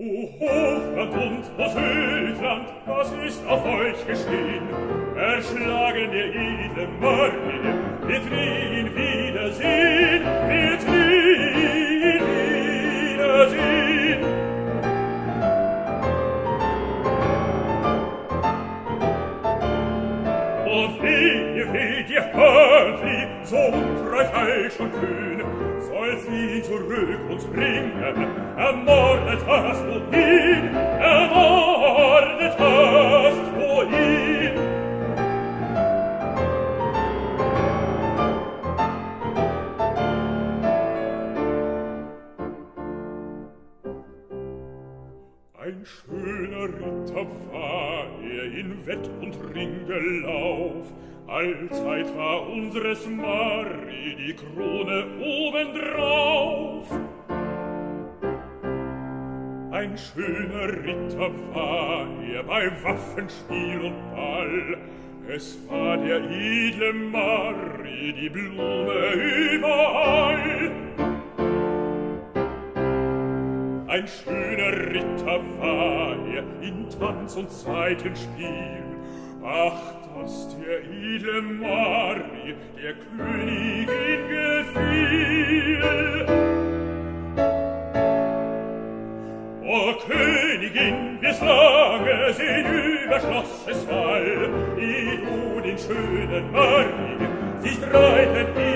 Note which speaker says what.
Speaker 1: Hochland und o Südland, was ist auf euch geschehen? Erschlagen der edle Marie, wird ihn wiedersehen, wird ihn wiedersehen. Und wehe, die Hartli, so untreu, falsch und kühn, soll sie zurück uns bringen, ermordet hast du ihn, ermordet hast du ihn. Ein schöner Ritter war in Wett und Ringelauf, allzeit war unseres Mari die Krone obendrauf. Ein schöner Ritter war bei Waffenspiel und Ball, es war der edle Mari die Blume überall. Ein schöner Ritter war in Tanz und Saitenspiel, ach, dass der edle Mari der Königin gefiel. O Königin, wir's lange sehen über Schlosses Wall, wie du den schönen Mari siehst reiten